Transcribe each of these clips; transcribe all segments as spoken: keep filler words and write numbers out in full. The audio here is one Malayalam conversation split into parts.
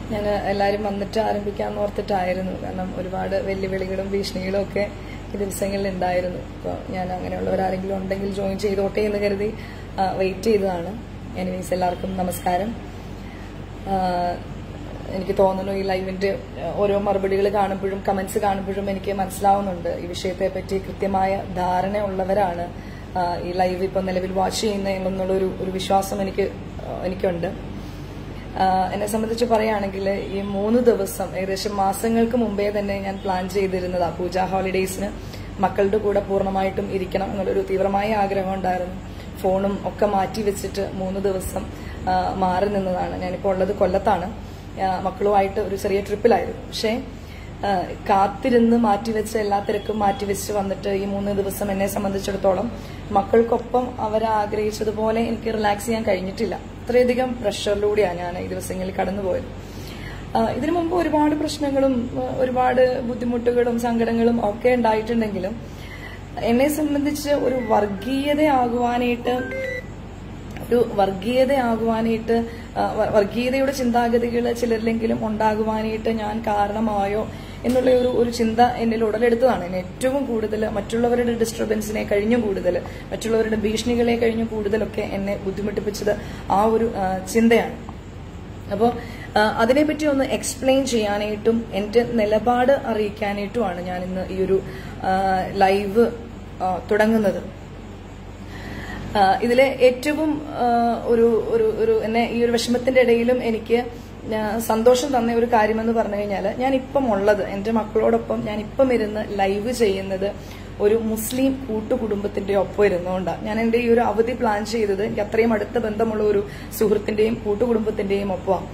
ഞാൻ എല്ലാവരും വന്നിട്ട് ആരംഭിക്കാമെന്ന് ഓർത്തിട്ടായിരുന്നു. കാരണം ഒരുപാട് വെല്ലുവിളികളും ഭീഷണികളും ഒക്കെ ഈ ദിവസങ്ങളിൽ ഉണ്ടായിരുന്നു. അപ്പോൾ ഞാൻ അങ്ങനെയുള്ളവരാരെങ്കിലും ഉണ്ടെങ്കിൽ ജോയിൻ ചെയ്തോട്ടെ എന്ന് കരുതി വെയിറ്റ് ചെയ്തതാണ്. എനിവേസ് എല്ലാവർക്കും നമസ്കാരം. എനിക്ക് തോന്നുന്നു ഈ ലൈവിന്റെ ഓരോ മറുപടികൾ കാണുമ്പോഴും കമന്റ്സ് കാണുമ്പോഴും എനിക്ക് മനസ്സിലാവുന്നുണ്ട് ഈ വിഷയത്തെ പറ്റി കൃത്യമായ ധാരണ ഉള്ളവരാണ് ഈ ലൈവ് ഇപ്പൊ നിലവിൽ വാച്ച് ചെയ്യുന്നത് എന്നുള്ള ഒരു വിശ്വാസം എനിക്ക് എനിക്കുണ്ട്. എന്നെ സംബന്ധിച്ച് പറയുകയാണെങ്കിൽ ഈ മൂന്ന് ദിവസം ഏകദേശം മാസങ്ങൾക്ക് മുമ്പേ തന്നെ ഞാൻ പ്ലാൻ ചെയ്തിരുന്നതാ പൂജാ ഹോളിഡേയ്സിന് മക്കളുടെ കൂടെ പൂർണ്ണമായിട്ടും ഇരിക്കണം എന്നുള്ളൊരു തീവ്രമായ ആഗ്രഹം ഉണ്ടായിരുന്നു. ഫോണും ഒക്കെ മാറ്റി വെച്ചിട്ട് മൂന്ന് ദിവസം മാറി നിന്നതാണ്. ഞാനിപ്പോൾ ഉള്ളത് കൊല്ലത്താണ്. മക്കളുമായിട്ട് ഒരു ചെറിയ ട്രിപ്പിലായിരുന്നു. പക്ഷേ കാത്തിരുന്ന് മാറ്റിവെച്ച് എല്ലാ തിരക്കും മാറ്റിവെച്ച് വന്നിട്ട് ഈ മൂന്ന് ദിവസം എന്നെ സംബന്ധിച്ചിടത്തോളം മക്കൾക്കൊപ്പം അവർ ആഗ്രഹിച്ചതുപോലെ എനിക്ക് റിലാക്സ് ചെയ്യാൻ കഴിഞ്ഞിട്ടില്ല. അത്രയധികം പ്രഷറിലൂടെയാണ് ഞാൻ ഈ ദിവസങ്ങളിൽ കടന്നുപോയത്. ഇതിനു മുമ്പ് ഒരുപാട് പ്രശ്നങ്ങളും ഒരുപാട് ബുദ്ധിമുട്ടുകളും സങ്കടങ്ങളും ഒക്കെ ഉണ്ടായിട്ടുണ്ടെങ്കിലും എന്നെ സംബന്ധിച്ച് ഒരു വർഗീയതയാകുവാനായിട്ട് ഒരു വർഗീയതയാകുവാനായിട്ട് വർഗീയതയുടെ ചിന്താഗതികൾ ചിലരിലെങ്കിലും ഉണ്ടാകുവാനായിട്ട് ഞാൻ കാരണമായോ എന്നുള്ള ഒരു ഒരു ചിന്ത എന്നിൽ ഉടലെടുത്തതാണ്. എന്നെ ഏറ്റവും കൂടുതൽ മറ്റുള്ളവരുടെ ഡിസ്റ്റർബൻസിനെ കഴിഞ്ഞും കൂടുതൽ മറ്റുള്ളവരുടെ ഭീഷണികളെ കഴിഞ്ഞും കൂടുതലൊക്കെ എന്നെ ബുദ്ധിമുട്ടിപ്പിച്ചത് ആ ഒരു ചിന്തയാണ്. അപ്പോൾ അതിനെപ്പറ്റി ഒന്ന് എക്സ്പ്ലെയിൻ ചെയ്യാനായിട്ടും എന്റെ നിലപാട് അറിയിക്കാനായിട്ടുമാണ് ഞാൻ ഇന്ന് ഈ ഒരു ലൈവ് തുടങ്ങുന്നത്. ഇതിലെ ഏറ്റവും ഒരു ഒരു എന്നെ ഈ ഒരു വിഷമത്തിന്റെ ഇടയിലും എനിക്ക് സന്തോഷം തന്ന ഒരു കാര്യമെന്ന് പറഞ്ഞു കഴിഞ്ഞാൽ ഞാൻ ഇപ്പം ഉള്ളത് എന്റെ മക്കളോടൊപ്പം ഞാൻ ഇപ്പം ഇരുന്ന് ലൈവ് ചെയ്യുന്നത് ഒരു മുസ്ലിം കൂട്ടുകുടുംബത്തിന്റെ ഒപ്പം ഇരുന്നുകൊണ്ടാണ്. ഞാൻ എന്റെ ഈ ഒരു അവധി പ്ലാൻ ചെയ്തത് എനിക്ക് അത്രയും അടുത്ത ബന്ധമുള്ള ഒരു സുഹൃത്തിന്റെയും കൂട്ടുകുടുംബത്തിന്റെയും ഒപ്പമാണ്.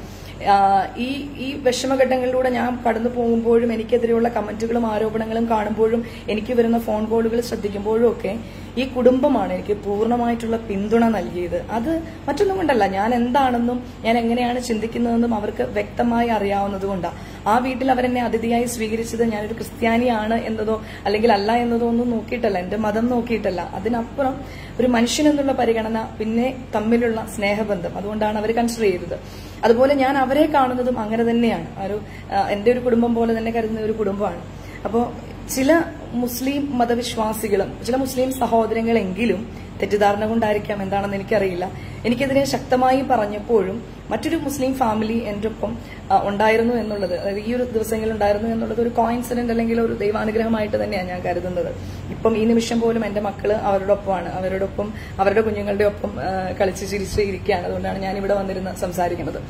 ഈ ഈ വിഷമഘട്ടങ്ങളിലൂടെ ഞാൻ കടന്നു പോകുമ്പോഴും എനിക്കെതിരെയുള്ള കമന്റുകളും ആരോപണങ്ങളും കാണുമ്പോഴും എനിക്ക് വരുന്ന ഫോൺ കോളുകൾ ശ്രദ്ധിക്കുമ്പോഴും ഒക്കെ ഈ കുടുംബമാണ് എനിക്ക് പൂർണ്ണമായിട്ടുള്ള പിന്തുണ നൽകിയത്. അത് മറ്റൊന്നും കൊണ്ടല്ല, ഞാൻ എന്താണെന്നും ഞാൻ എങ്ങനെയാണ് ചിന്തിക്കുന്നതെന്നും അവർക്ക് വ്യക്തമായി അറിയാവുന്നതുകൊണ്ടാണ്. ആ വീട്ടിൽ അവരെന്നെ അതിഥിയായി സ്വീകരിച്ചത് ഞാനൊരു ക്രിസ്ത്യാനിയാണ് എന്നതോ അല്ലെങ്കിൽ അല്ല എന്നതോ ഒന്നും നോക്കിയിട്ടല്ല, എന്റെ മതം നോക്കിയിട്ടല്ല. അതിനപ്പുറം ഒരു മനുഷ്യൻ എന്നുള്ള പരിഗണന, പിന്നെ തമ്മിലുള്ള സ്നേഹബന്ധം, അതുകൊണ്ടാണ് അവർ കൺസിഡർ ചെയ്തത്. അതുപോലെ ഞാൻ അവരെ കാണുന്നതും അങ്ങനെ തന്നെയാണ്. ഒരു എന്റെ ഒരു കുടുംബം പോലെ തന്നെ കരുതുന്ന ഒരു കുടുംബമാണ്. അപ്പോൾ ചില മുസ്ലിം മതവിശ്വാസികളും ചില മുസ്ലിം സഹോദരങ്ങളെങ്കിലും തെറ്റിദ്ധാരണ കൊണ്ടായിരിക്കാം എന്താണെന്ന് എനിക്കറിയില്ല, എനിക്കെതിരെ ശക്തമായി പറഞ്ഞപ്പോഴും മറ്റൊരു മുസ്ലിം ഫാമിലി എന്റെ ഒപ്പം ഉണ്ടായിരുന്നു എന്നുള്ളത്, അതായത് ഈ ഒരു ദിവസങ്ങളിൽ ഉണ്ടായിരുന്നു എന്നുള്ളത് ഒരു കോയിൻസിഡന്റ് അല്ലെങ്കിൽ ഒരു ദൈവാനുഗ്രഹമായിട്ട് തന്നെയാണ് ഞാൻ കരുതുന്നത്. ഇപ്പം ഈ നിമിഷം പോലും എന്റെ മക്കള് അവരുടെ ഒപ്പമാണ്, അവരുടെ ഒപ്പം അവരുടെ കുഞ്ഞുങ്ങളുടെ ഒപ്പം കളിച്ച് ചിരിച്ച് ഇരിക്കുകയാണ്. അതുകൊണ്ടാണ് ഞാൻ ഇവിടെ വന്നിരുന്ന് സംസാരിക്കുന്നത്.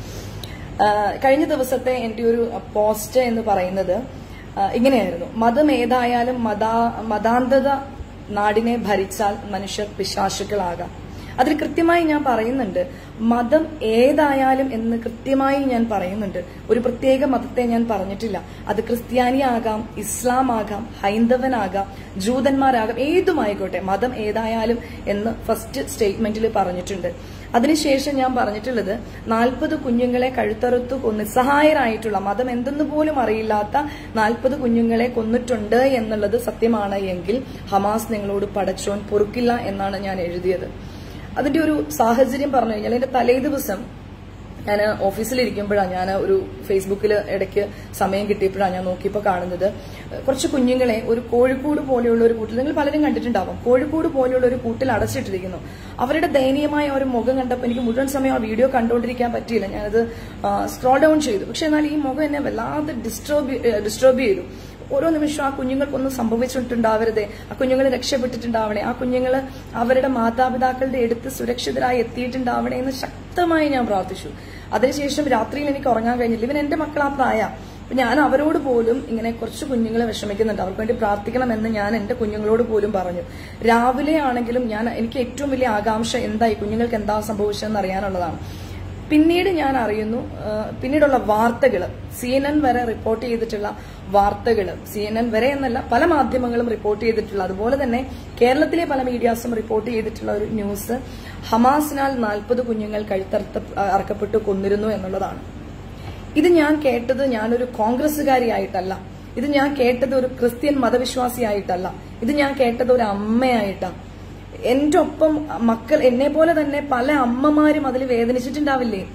കഴിഞ്ഞ ദിവസത്തെ എന്റെ ഒരു പോസ്റ്റ് എന്ന് പറയുന്നത് ഇങ്ങനെയായിരുന്നു: മതം ഏതായാലും മതാ മതാന്തത നാടിനെ ഭരിച്ചാൽ മനുഷ്യർ പിശാചുക്കളാകാം. അതിൽ കൃത്യമായി ഞാൻ പറയുന്നുണ്ട്, മതം ഏതായാലും എന്ന് കൃത്യമായി ഞാൻ പറയുന്നുണ്ട്. ഒരു പ്രത്യേക മതത്തെ ഞാൻ പറഞ്ഞിട്ടില്ല. അത് ക്രിസ്ത്യാനിയാകാം, ഇസ്ലാം ആകാം, ഹൈന്ദവനാകാം, ജൂതന്മാരാകാം, ഏതുമായിക്കോട്ടെ, മതം ഏതായാലും എന്ന് ഫസ്റ്റ് സ്റ്റേറ്റ്മെന്റിൽ പറഞ്ഞിട്ടുണ്ട്. അതിനുശേഷം ഞാൻ പറഞ്ഞിട്ടുള്ളത് നാൽപ്പത് കുഞ്ഞുങ്ങളെ കഴുത്തറുത്തു നിസ്സഹായരായിട്ടുള്ള, മതം എന്തെന്ന് പോലും അറിയില്ലാത്ത നാൽപ്പത് കുഞ്ഞുങ്ങളെ കൊന്നിട്ടുണ്ട് എന്നുള്ളത് സത്യമാണ് എങ്കിൽ ഹമാസ് നിങ്ങളോട് പടച്ചോൻ പൊറുക്കില്ല എന്നാണ് ഞാൻ എഴുതിയത്. അതിന്റെ ഒരു സാഹചര്യം പറഞ്ഞു കഴിഞ്ഞാൽ എന്റെ തലേ ദിവസം ഞാൻ ഓഫീസിലിരിക്കുമ്പോഴാണ് ഞാൻ ഒരു ഫേസ്ബുക്കിൽ ഇടയ്ക്ക് സമയം കിട്ടിയപ്പോഴാണ് ഞാൻ നോക്കിയപ്പോൾ കാണുന്നത് കുറച്ച് കുഞ്ഞുങ്ങളെ ഒരു കോഴിക്കോട് പോലെയുള്ള ഒരു കൂട്ടിൽ, നിങ്ങൾ പലരും കണ്ടിട്ടുണ്ടാവും, കോഴിക്കോട് പോലെയുള്ള ഒരു കൂട്ടിൽ അടച്ചിട്ടിരിക്കുന്നു. അവരുടെ ദയനീയമായ ഒരു മുഖം കണ്ടപ്പോൾ എനിക്ക് മുഴുവൻ സമയം ആ വീഡിയോ കണ്ടുകൊണ്ടിരിക്കാൻ പറ്റിയില്ല. ഞാനത് സ്ക്രോൾ ഡൗൺ ചെയ്തു. പക്ഷെ എന്നാൽ ഈ മുഖം എന്നെ വല്ലാതെ ഡിസ്റ്റർബ് ഡിസ്റ്റർബ് ചെയ്തു. ഓരോ നിമിഷവും ആ കുഞ്ഞുങ്ങൾക്കൊന്നും സംഭവിച്ചിട്ടുണ്ടാവരുതേ, ആ കുഞ്ഞുങ്ങൾ രക്ഷപ്പെട്ടിട്ടുണ്ടാവണേ, ആ കുഞ്ഞുങ്ങൾ അവരുടെ മാതാപിതാക്കളുടെ അടുത്ത് സുരക്ഷിതരായി എത്തിയിട്ടുണ്ടാവണേ എന്ന് ശക്തമായി ഞാൻ പ്രാർത്ഥിച്ചു. അതിനുശേഷം രാത്രിയിൽ എനിക്ക് ഉറങ്ങാൻ കഴിഞ്ഞില്ല. ഇവൻ എന്റെ മക്കൾ ആ പ്രായം. ഞാൻ അവരോട് പോലും ഇങ്ങനെ കുറച്ച് കുഞ്ഞുങ്ങളെ വിഷമിക്കുന്നുണ്ട്, അവർക്ക് വേണ്ടി പ്രാർത്ഥിക്കണമെന്ന് ഞാൻ എന്റെ കുഞ്ഞുങ്ങളോട് പോലും പറഞ്ഞു. രാവിലെ ആണെങ്കിലും ഞാൻ എനിക്ക് ഏറ്റവും വലിയ ആകാംക്ഷ എന്തായി കുഞ്ഞുങ്ങൾക്ക് എന്താ സംഭവിച്ചതെന്ന് അറിയാനുള്ളതാണ്. പിന്നീട് ഞാൻ അറിയുന്നു, പിന്നീടുള്ള വാർത്തകൾ, സി എൻ എൻ വരെ റിപ്പോർട്ട് ചെയ്തിട്ടുള്ള വാർത്തകൾ, സി എൻ എൻ വരെ എന്നല്ല പല മാധ്യമങ്ങളും റിപ്പോർട്ട് ചെയ്തിട്ടുള്ള, അതുപോലെ തന്നെ കേരളത്തിലെ പല മീഡിയാസും റിപ്പോർട്ട് ചെയ്തിട്ടുള്ള ഒരു ന്യൂസ്, ഹമാസിനാൽ നാൽപ്പത് കുഞ്ഞുങ്ങൾ കഴുത്തറുത്ത അറക്കപ്പെട്ടു കൊന്നിരുന്നു എന്നുള്ളതാണ്. ഇത് ഞാൻ കേട്ടത് ഞാനൊരു കോൺഗ്രസുകാരിയായിട്ടല്ല, ഇത് ഞാൻ കേട്ടത് ഒരു ക്രിസ്ത്യൻ മതവിശ്വാസിയായിട്ടല്ല, ഇത് ഞാൻ കേട്ടത് ഒരു അമ്മയായിട്ടാണ്. എന്റെ ഒപ്പം മക്കൾ, എന്നെ പോലെ തന്നെ പല അമ്മമാരും അതിൽ വേദനിച്ചിട്ടുണ്ടാവില്ലേ?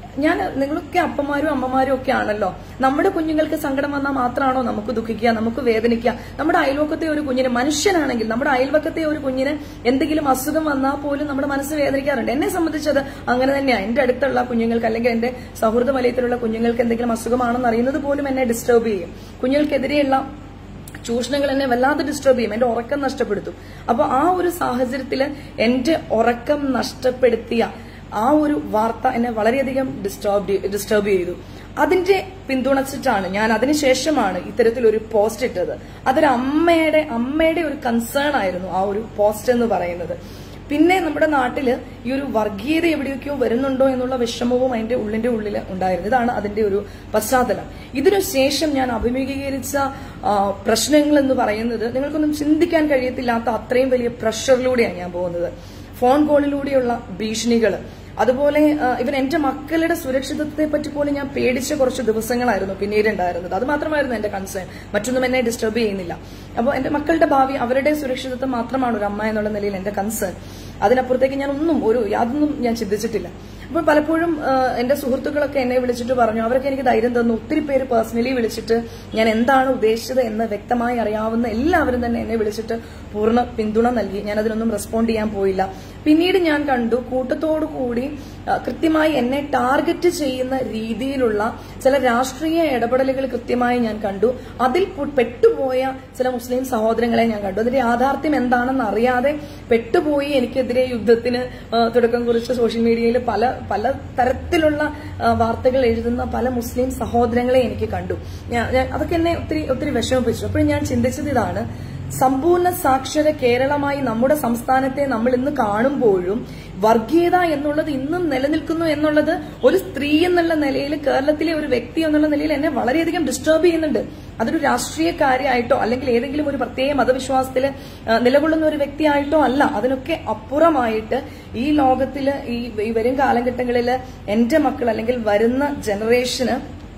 ഞാൻ നിങ്ങളൊക്കെ അപ്പന്മാരും അമ്മമാരും ഒക്കെ ആണല്ലോ. നമ്മുടെ കുഞ്ഞുങ്ങൾക്ക് സങ്കടം വന്നാൽ മാത്രമാണോ നമുക്ക് ദുഃഖിക്കുക, നമുക്ക് വേദനിക്കുക? നമ്മുടെ അയൽവക്കത്തെ ഒരു കുഞ്ഞിന്, മനുഷ്യനാണെങ്കിൽ നമ്മുടെ അയൽവക്കത്തെ ഒരു കുഞ്ഞിന് എന്തെങ്കിലും അസുഖം വന്നാൽ പോലും നമ്മുടെ മനസ്സ് വേദനിക്കാറുണ്ട്. എന്നെ സംബന്ധിച്ചത് അങ്ങനെ തന്നെയാണ്. എന്റെ അടുത്തുള്ള കുഞ്ഞുങ്ങൾക്ക് അല്ലെങ്കിൽ എന്റെ സൗഹൃദ വലയത്തിലുള്ള കുഞ്ഞുങ്ങൾക്ക് എന്തെങ്കിലും അസുഖമാണെന്ന് അറിയുന്നത് പോലും എന്നെ ഡിസ്റ്റർബ് ചെയ്യും. കുഞ്ഞുങ്ങൾക്കെതിരെയുള്ള ചൂഷണങ്ങൾ എന്നെ വല്ലാതെ ഡിസ്റ്റർബ് ചെയ്യും, എന്റെ ഉറക്കം നഷ്ടപ്പെടുത്തും. അപ്പൊ ആ ഒരു സാഹചര്യത്തിൽ എന്റെ ഉറക്കം നഷ്ടപ്പെടുത്തിയ ആ ഒരു വാർത്ത എന്നെ വളരെയധികം ഡിസ്റ്റർബ് ഡിസ്റ്റർബ് ചെയ്തു. അതിന്റെ പിന്തുണച്ചിട്ടാണ് ഞാൻ അതിനുശേഷമാണ് ഇത്തരത്തിലൊരു പോസ്റ്റ് ഇട്ടത്. അതൊരു അമ്മയുടെ അമ്മയുടെ ഒരു കൺസേൺ ആയിരുന്നു ആ ഒരു പോസ്റ്റ് എന്ന് പറയുന്നത്. പിന്നെ നമ്മുടെ നാട്ടില് ഈ ഒരു വർഗീയത എവിടെയൊക്കെയോ വരുന്നുണ്ടോ എന്നുള്ള വിഷമവും അതിന്റെ ഉള്ളിന്റെ ഉള്ളിൽ ഉണ്ടായിരുന്നു. ഇതാണ് അതിന്റെ ഒരു പശ്ചാത്തലം. ഇതിനു ശേഷം ഞാൻ അഭിമുഖീകരിച്ച പ്രശ്നങ്ങൾ എന്ന് പറയുന്നത് നിങ്ങൾക്കൊന്നും ചിന്തിക്കാൻ കഴിയത്തില്ലാത്ത അത്രയും വലിയ പ്രഷറിലൂടെയാണ് ഞാൻ പോകുന്നത്. ഫോൺ കോളിലൂടെയുള്ള ഭീഷണികൾ, അതുപോലെ ഇവൻ എന്റെ മക്കളുടെ സുരക്ഷിതത്വത്തെ പറ്റി പോലും ഞാൻ പേടിച്ച കുറച്ച് ദിവസങ്ങളായിരുന്നു പിന്നീട് ഉണ്ടായിരുന്നത്. അത് മാത്രമായിരുന്നു എന്റെ കൺസേൺ, മറ്റൊന്നും എന്നെ ഡിസ്റ്റർബ് ചെയ്യുന്നില്ല. അപ്പോൾ എന്റെ മക്കളുടെ ഭാവി, അവരുടെ സുരക്ഷിതത്വം മാത്രമാണ് ഒരു അമ്മ എന്നുള്ള നിലയിൽ എന്റെ കൺസേൺ. അതിനപ്പുറത്തേക്ക് ഞാൻ ഒന്നും ഒരു യാതൊന്നും ഞാൻ ചിന്തിച്ചിട്ടില്ല. അപ്പോൾ പലപ്പോഴും എന്റെ സുഹൃത്തുക്കളൊക്കെ എന്നെ വിളിച്ചിട്ട് പറഞ്ഞു, അവരൊക്കെ എനിക്ക് ധൈര്യം തന്നു. ഒത്തിരി പേര് പേഴ്സണലി വിളിച്ചിട്ട് ഞാൻ എന്താണ് ഉദ്ദേശിച്ചത് എന്ന് വ്യക്തമായി അറിയാവുന്ന എല്ലാവരും തന്നെ എന്നെ വിളിച്ചിട്ട് പൂർണ്ണ പിന്തുണ നൽകി. ഞാൻ അതിനൊന്നും റെസ്പോണ്ട് ചെയ്യാൻ പോയില്ല. പിന്നീട് ഞാൻ കണ്ടു, കൂട്ടത്തോടു കൂടി കൃത്യമായി എന്നെ ടാർഗറ്റ് ചെയ്യുന്ന രീതിയിലുള്ള ചില രാഷ്ട്രീയ ഇടപെടലുകൾ കൃത്യമായി ഞാൻ കണ്ടു. അതിൽ പെട്ടുപോയ ചില മുസ്ലിം സഹോദരങ്ങളെ ഞാൻ കണ്ടു. അതിന്റെ യാഥാർത്ഥ്യം എന്താണെന്ന് അറിയാതെ പെട്ടുപോയി എനിക്കെതിരെ യുദ്ധത്തിന് തുടക്കം കുറിച്ച് സോഷ്യൽ മീഡിയയിൽ പല പല തരത്തിലുള്ള വാർത്തകൾ എഴുതുന്ന പല മുസ്ലിം സഹോദരങ്ങളെ എനിക്ക് കണ്ടു. ഞാൻ അതൊക്കെ എന്നെ ഒത്തിരി ഒത്തിരി വിഷമിപ്പിച്ചു. അപ്പോൾ ഞാൻ ചിന്തിച്ചത് ഇതാണ്, സമ്പൂർണ്ണ സാക്ഷര കേരളമായി നമ്മുടെ സംസ്ഥാനത്തെ നമ്മൾ ഇന്ന് കാണുമ്പോഴും വർഗീയത എന്നുള്ളത് ഇന്നും നിലനിൽക്കുന്നു എന്നുള്ളത് ഒരു സ്ത്രീ എന്നുള്ള നിലയിൽ, കേരളത്തിലെ ഒരു വ്യക്തി എന്നുള്ള നിലയിൽ എന്നെ വളരെയധികം ഡിസ്റ്റർബ് ചെയ്യുന്നുണ്ട്. അതൊരു രാഷ്ട്രീയക്കാരിയായിട്ടോ അല്ലെങ്കിൽ ഏതെങ്കിലും ഒരു പ്രത്യേക മതവിശ്വാസത്തിൽ നിലകൊള്ളുന്ന ഒരു വ്യക്തിയായിട്ടോ അല്ല. അതിനൊക്കെ അപ്പുറമായിട്ട് ഈ ലോകത്തില് ഈ വരും കാലഘട്ടങ്ങളിൽ എന്റെ മക്കൾ അല്ലെങ്കിൽ വരുന്ന ജനറേഷന്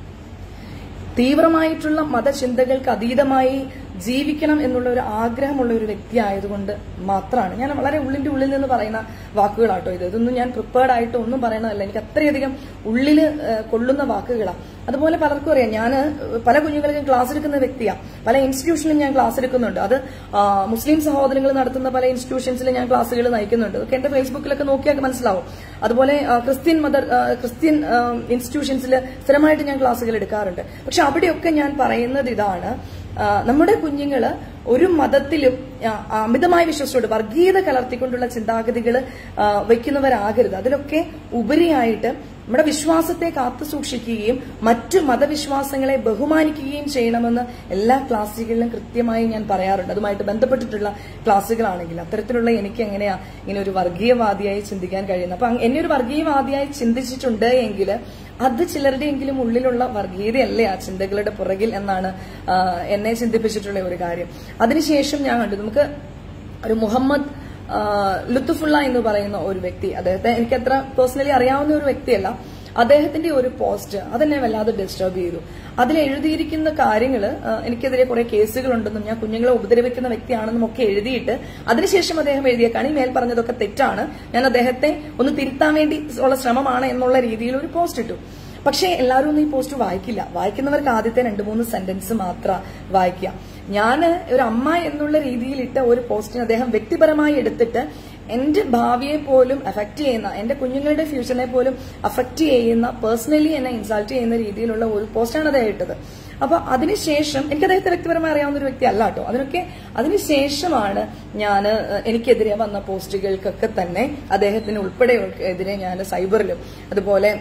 തീവ്രമായിട്ടുള്ള മതചിന്തകൾക്ക് അതീതമായി ജീവിക്കണം എന്നുള്ള ഒരു ആഗ്രഹമുള്ള ഒരു വ്യക്തി ആയതുകൊണ്ട് മാത്രമാണ്. ഞാൻ വളരെ ഉള്ളിന്റെ ഉള്ളിൽ നിന്ന് പറയുന്ന വാക്കുകളാട്ടോ ഇത്. ഇതൊന്നും ഞാൻ പ്രിപ്പയർഡ് ആയിട്ട് ഒന്നും പറയണതല്ല. എനിക്ക് അത്രയധികം ഉള്ളില് കൊള്ളുന്ന വാക്കുകളാണ്. അതുപോലെ പലർക്കും അറിയാം, ഞാൻ പല കുഞ്ഞുങ്ങൾക്കും ക്ലാസ് എടുക്കുന്ന വ്യക്തിയാണ്. പല ഇൻസ്റ്റിറ്റ്യൂഷനിലും ഞാൻ ക്ലാസ് എടുക്കുന്നുണ്ട്. അത് മുസ്ലിം സഹോദരങ്ങൾ നടത്തുന്ന പല ഇൻസ്റ്റിറ്റ്യൂഷൻസിൽ ഞാൻ ക്ലാസ്സുകൾ നയിക്കുന്നുണ്ട്. അതൊക്കെ എന്റെ ഫേസ്ബുക്കിലൊക്കെ നോക്കിയാൽ മനസ്സിലാവും. അതുപോലെ ക്രിസ്ത്യൻ മദർ ക്രിസ്ത്യൻ ഇൻസ്റ്റിറ്റ്യൂഷൻസിൽ സ്ഥിരമായിട്ട് ഞാൻ ക്ലാസ്സുകൾ എടുക്കാറുണ്ട്. പക്ഷെ അവിടെയൊക്കെ ഞാൻ പറയുന്നത് ഇതാണ്, നമ്മുടെ കുഞ്ഞുങ്ങള് ഒരു മതത്തിലും അമിതമായി വിശ്വസിച്ചോട് വർഗീയത കലർത്തിക്കൊണ്ടുള്ള ചിന്താഗതികൾ വയ്ക്കുന്നവരാകരുത്. അതിലൊക്കെ ഉപരിയായിട്ട് നമ്മുടെ വിശ്വാസത്തെ കാത്തു സൂക്ഷിക്കുകയും മറ്റു മതവിശ്വാസങ്ങളെ ബഹുമാനിക്കുകയും ചെയ്യണമെന്ന് എല്ലാ ക്ലാസ്സുകളിലും കൃത്യമായി ഞാൻ പറയാറുണ്ട്. അതുമായിട്ട് ബന്ധപ്പെട്ടിട്ടുള്ള ക്ലാസ്സുകളാണെങ്കിൽ അത്തരത്തിലുള്ള എനിക്ക് എങ്ങനെയാ ഇങ്ങനെ ഒരു വർഗീയവാദിയായി ചിന്തിക്കാൻ കഴിയുന്നത്? അപ്പൊ എന്നെ ഒരു വർഗീയവാദിയായി ചിന്തിച്ചിട്ടുണ്ട് എങ്കിൽ അത് ചിലരുടെയെങ്കിലും ഉള്ളിലുള്ള വർഗീയതയല്ലേ ആ ചിന്തകളുടെ പുറകിൽ എന്നാണ് എന്നെ ചിന്തിപ്പിച്ചിട്ടുള്ള ഒരു കാര്യം. അതിനുശേഷം ഞാൻ കണ്ടു, നമുക്ക് ഒരു മുഹമ്മദ് ലുത്തുഫുള്ള എന്ന് പറയുന്ന ഒരു വ്യക്തി, അദ്ദേഹത്തെ എനിക്കത്ര പേഴ്സണലി അറിയാവുന്ന ഒരു വ്യക്തിയല്ല, അദ്ദേഹത്തിന്റെ ഒരു പോസ്റ്റ് അതെന്നെ വല്ലാതെ ഡിസ്റ്റർബ് ചെയ്തു. അതിൽ എഴുതിയിരിക്കുന്ന കാര്യങ്ങൾ, എനിക്കെതിരെ കുറെ കേസുകളുണ്ടെന്നും ഞാൻ കുഞ്ഞുങ്ങളെ ഉപദ്രവിക്കുന്ന വ്യക്തിയാണെന്നും ഒക്കെ എഴുതിയിട്ട് അതിനുശേഷം അദ്ദേഹം എഴുതിയേക്കാണ് ഈ മേൽ പറഞ്ഞതൊക്കെ തെറ്റാണ്, ഞാൻ അദ്ദേഹത്തെ ഒന്ന് തിരുത്താൻ വേണ്ടി ഉള്ള ശ്രമമാണ് എന്നുള്ള രീതിയിൽ ഒരു പോസ്റ്റ് ഇട്ടു. പക്ഷേ എല്ലാവരും ഒന്നും ഈ പോസ്റ്റ് വായിക്കില്ല. വായിക്കുന്നവർക്ക് ആദ്യത്തെ രണ്ടു മൂന്ന് സെന്റൻസ് മാത്രം വായിക്കുക. ഞാൻ ഒരു അമ്മ എന്നുള്ള രീതിയിൽ ഇട്ട ഒരു പോസ്റ്റിന് അദ്ദേഹം വ്യക്തിപരമായി എടുത്തിട്ട് എന്റെ ഭാവിയെ പോലും അഫക്ട് ചെയ്യുന്ന, എന്റെ കുഞ്ഞുങ്ങളുടെ ഫ്യൂച്ചറിനെ പോലും അഫക്ട് ചെയ്യുന്ന, പേഴ്സണലി എന്നെ ഇൻസൾട്ട് ചെയ്യുന്ന രീതിയിലുള്ള ഒരു പോസ്റ്റാണ് അദ്ദേഹം ഇട്ടത്. അപ്പൊ അതിനുശേഷം എനിക്ക് അദ്ദേഹത്തെ വ്യക്തിപരമായി അറിയാവുന്ന ഒരു വ്യക്തി അല്ല കേട്ടോ. അതിനൊക്കെ അതിനുശേഷമാണ് ഞാൻ എനിക്കെതിരെ വന്ന പോസ്റ്റുകൾക്കൊക്കെ തന്നെ അദ്ദേഹത്തിന് ഉൾപ്പെടെ എതിരെ ഞാൻ സൈബറിലും അതുപോലെ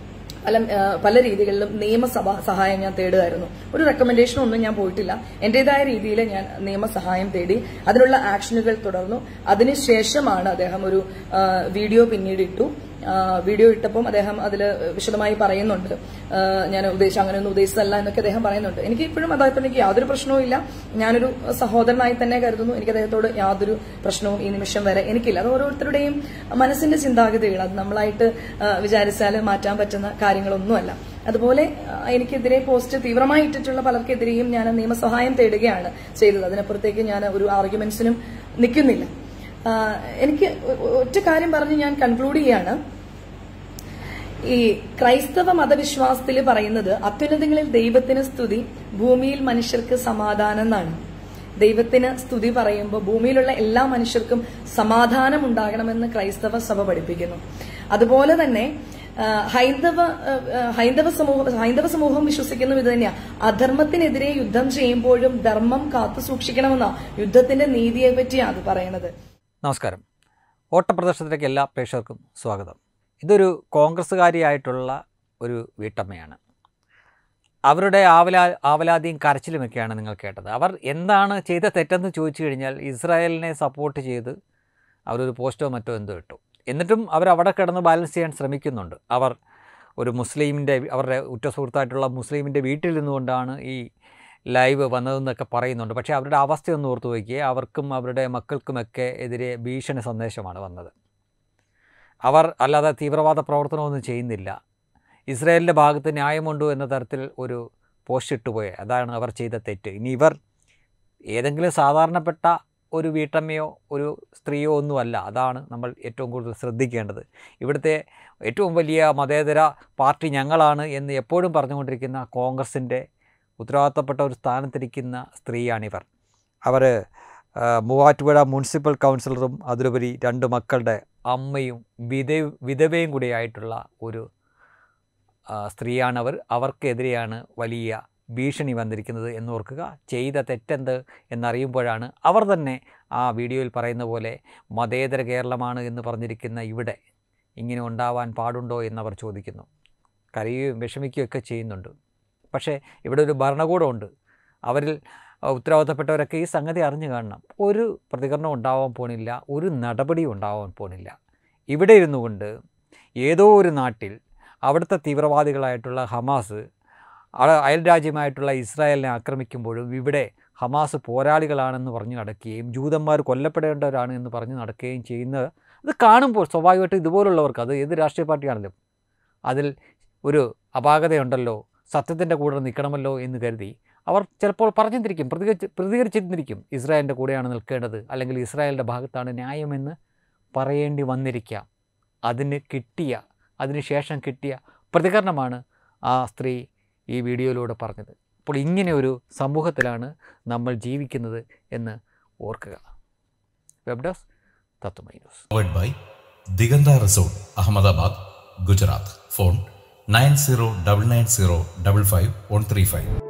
പല പല രീതികളിലും നിയമസഭ സഹായം ഞാൻ തേടുമായിരുന്നു. ഒരു റെക്കമെൻഡേഷനും ഒന്നും ഞാൻ പോയിട്ടില്ല. എന്റേതായ രീതിയിൽ ഞാൻ നിയമസഹായം തേടി, അതിനുള്ള ആക്ഷനുകൾ തുടർന്നു. അതിനുശേഷമാണ് അദ്ദേഹം ഒരു വീഡിയോ പിന്നീട് ഇട്ടു. വീഡിയോ ഇട്ടപ്പം അദ്ദേഹം അതിൽ വിശദമായി പറയുന്നുണ്ട്, ഞാൻ ഉദ്ദേശിച്ച അങ്ങനെയൊന്നും ഉദ്ദേശിച്ചതല്ല എന്നൊക്കെ അദ്ദേഹം പറയുന്നുണ്ട്. എനിക്ക് ഇപ്പോഴും അദ്ദേഹത്തോട് എനിക്ക് യാതൊരു പ്രശ്നവും ഇല്ല. ഞാനൊരു സഹോദരനായി തന്നെ കരുതുന്നു. എനിക്ക് അദ്ദേഹത്തോട് യാതൊരു പ്രശ്നവും ഈ നിമിഷം വരെ എനിക്കില്ല. അത് ഓരോരുത്തരുടെയും മനസ്സിന്റെ ചിന്താഗതികൾ, അത് നമ്മളായിട്ട് വിചാരിച്ചാൽ മാറ്റാൻ പറ്റുന്ന കാര്യങ്ങളൊന്നുമല്ല. അതുപോലെ എനിക്കെതിരെ പോസ്റ്റ് തീവ്രമായി ഇട്ടിട്ടുള്ള പലർക്കെതിരെയും ഞാൻ നിയമസഹായം തേടുകയാണ് ചെയ്തത്. അതിനപ്പുറത്തേക്ക് ഞാൻ ഒരു ആർഗ്യുമെന്റ്സിനും നിൽക്കുന്നില്ല. എനിക്ക് ഒറ്റ കാര്യം പറഞ്ഞ് ഞാൻ കൺക്ലൂഡ് ചെയ്യാണ്. ഈ ക്രൈസ്തവ മതവിശ്വാസത്തിൽ പറയുന്നത് അത്യുന്നതങ്ങളിൽ ദൈവത്തിന് സ്തുതി, ഭൂമിയിൽ മനുഷ്യർക്ക് സമാധാനം എന്നാണ്. ദൈവത്തിന് സ്തുതി പറയുമ്പോൾ ഭൂമിയിലുള്ള എല്ലാ മനുഷ്യർക്കും സമാധാനം ഉണ്ടാകണമെന്ന് ക്രൈസ്തവ സഭ പഠിപ്പിക്കുന്നു. അതുപോലെ തന്നെ ഹൈന്ദവ ഹൈന്ദവ സമൂഹം ഹൈന്ദവ സമൂഹം വിശ്വസിക്കുന്ന ഇത് തന്നെയാ. അധർമ്മത്തിനെതിരെ യുദ്ധം ചെയ്യുമ്പോഴും ധർമ്മം കാത്തു സൂക്ഷിക്കണമെന്നാ യുദ്ധത്തിന്റെ നീതിയെ പറ്റിയാണ് അത് പറയുന്നത്. നമസ്കാരം. ഓട്ടപ്രദർശനത്തിലേക്ക് എല്ലാ പ്രേക്ഷകർക്കും സ്വാഗതം. ഇതൊരു കോൺഗ്രസ്സുകാരിയായിട്ടുള്ള ഒരു വീട്ടമ്മയാണ്. അവരുടെ ആവലാ ആവലാതിയും കരച്ചിലുമൊക്കെയാണ് നിങ്ങൾ കേട്ടത്. അവർ എന്താണ് ചെയ്ത തെറ്റെന്ന് ചോദിച്ചു കഴിഞ്ഞാൽ ഇസ്രായേലിനെ സപ്പോർട്ട് ചെയ്ത് അവരൊരു പോസ്റ്റോ മറ്റോ എന്തോ ഇട്ടു. എന്നിട്ടും അവർ അവിടെ കിടന്ന് ബാലൻസ് ചെയ്യാൻ ശ്രമിക്കുന്നുണ്ട്. അവർ ഒരു മുസ്ലിമിൻ്റെ അവരുടെ ഉറ്റ സുഹൃത്തായിട്ടുള്ള മുസ്ലിമിൻ്റെ വീട്ടിൽ നിന്നുകൊണ്ടാണ് ഈ ലൈവ് വന്നതെന്നൊക്കെ പറയുന്നുണ്ട്. പക്ഷേ അവരുടെ അവസ്ഥയൊന്നും ഓർത്തു വയ്ക്കുക, അവർക്കും അവരുടെ മക്കൾക്കുമൊക്കെ എതിരെ ഭീഷണി സന്ദേശമാണ് വന്നത്. അവർ അല്ലാതെ തീവ്രവാദ പ്രവർത്തനമൊന്നും ചെയ്യുന്നില്ല. ഇസ്രായേലിൻ്റെ ഭാഗത്ത് ന്യായമുണ്ടോ എന്ന തരത്തിൽ ഒരു പോസ്റ്റ് ഇട്ടുപോയ അതാണ് അവർ ചെയ്ത തെറ്റ്. ഇനി ഇവർ ഏതെങ്കിലും സാധാരണപ്പെട്ട ഒരു വീട്ടമ്മയോ ഒരു സ്ത്രീയോ ഒന്നുമല്ല. അതാണ് നമ്മൾ ഏറ്റവും കൂടുതൽ ശ്രദ്ധിക്കേണ്ടത്. ഇവിടുത്തെ ഏറ്റവും വലിയ മതേതര പാർട്ടി ഞങ്ങളാണ് എന്ന് എപ്പോഴും പറഞ്ഞുകൊണ്ടിരിക്കുന്ന കോൺഗ്രസിൻ്റെ ഉത്തരവാദിത്തപ്പെട്ട ഒരു സ്ഥാനത്തിരിക്കുന്ന സ്ത്രീയാണിവർ. അവർ മൂവാറ്റുപുഴ മുനിസിപ്പൽ കൗൺസിലറും അതിലുപരി രണ്ട് മക്കളുടെ അമ്മയും വിധ വിധവയും കൂടിയായിട്ടുള്ള ഒരു സ്ത്രീയാണവർ. അവർക്കെതിരെയാണ് വലിയ ഭീഷണി വന്നിരിക്കുന്നത് എന്നോർക്കുക. ചെയ്ത തെറ്റെന്ത് എന്നറിയുമ്പോഴാണ് അവർ തന്നെ ആ വീഡിയോയിൽ പറയുന്ന പോലെ മതേതര കേരളമാണ് എന്ന് പറഞ്ഞിരിക്കുന്ന ഇവിടെ ഇങ്ങനെ ഉണ്ടാവാൻ പാടുണ്ടോ എന്നവർ ചോദിക്കുന്നു. കരയുകയും വിഷമിക്കുകയൊക്കെ ചെയ്യുന്നുണ്ട്. പക്ഷേ ഇവിടെ ഒരു ഭരണകൂടമുണ്ട്. അവരിൽ ഉത്തരവാദിത്തപ്പെട്ടവരൊക്കെ ഈ സംഗതി അറിഞ്ഞു കാണണം. ഒരു പ്രതികരണം ഉണ്ടാവാൻ പോണില്ല, ഒരു നടപടിയും ഉണ്ടാവാൻ പോണില്ല. ഇവിടെ ഇരുന്നു കൊണ്ട് ഏതോ ഒരു നാട്ടിൽ അവിടുത്തെ തീവ്രവാദികളായിട്ടുള്ള ഹമാസ് അയൽ രാജ്യമായിട്ടുള്ള ഇസ്രായേലിനെ ആക്രമിക്കുമ്പോഴും ഇവിടെ ഹമാസ് പോരാളികളാണെന്ന് പറഞ്ഞു നടക്കുകയും ജൂതന്മാർ കൊല്ലപ്പെടേണ്ടവരാണ് എന്ന് പറഞ്ഞു നടക്കുകയും ചെയ്യുന്നത് അത് കാണുമ്പോൾ സ്വാഭാവികമായിട്ടും ഇതുപോലുള്ളവർക്ക്, അത് ഏത് രാഷ്ട്രീയ പാർട്ടിയാണല്ലോ, അതിൽ ഒരു അപാകതയുണ്ടല്ലോ, സത്യത്തിൻ്റെ കൂടെ നിൽക്കണമല്ലോ എന്ന് കരുതി അവർ ചിലപ്പോൾ പറഞ്ഞിരിക്കും, പ്രതികരിച്ച് പ്രതികരിച്ചിരുന്നിരിക്കും ഇസ്രായേലിൻ്റെ കൂടെയാണ് നിൽക്കേണ്ടത്, അല്ലെങ്കിൽ ഇസ്രായേലിൻ്റെ ഭാഗത്താണ് ന്യായമെന്ന് പറയേണ്ടി വന്നിരിക്കാം. അതിന് കിട്ടിയ അതിന് ശേഷം കിട്ടിയ പ്രതികരണമാണ് ആ സ്ത്രീ ഈ വീഡിയോയിലൂടെ പറഞ്ഞത്. അപ്പോൾ ഇങ്ങനെ ഒരു സമൂഹത്തിലാണ് നമ്മൾ ജീവിക്കുന്നത് എന്ന് ഓർക്കുക. Web desk Tattwamayi news. Powered by Diganta Resort, Ahmedabad, Gujarat. Phone nine zero nine nine zero five five one three five.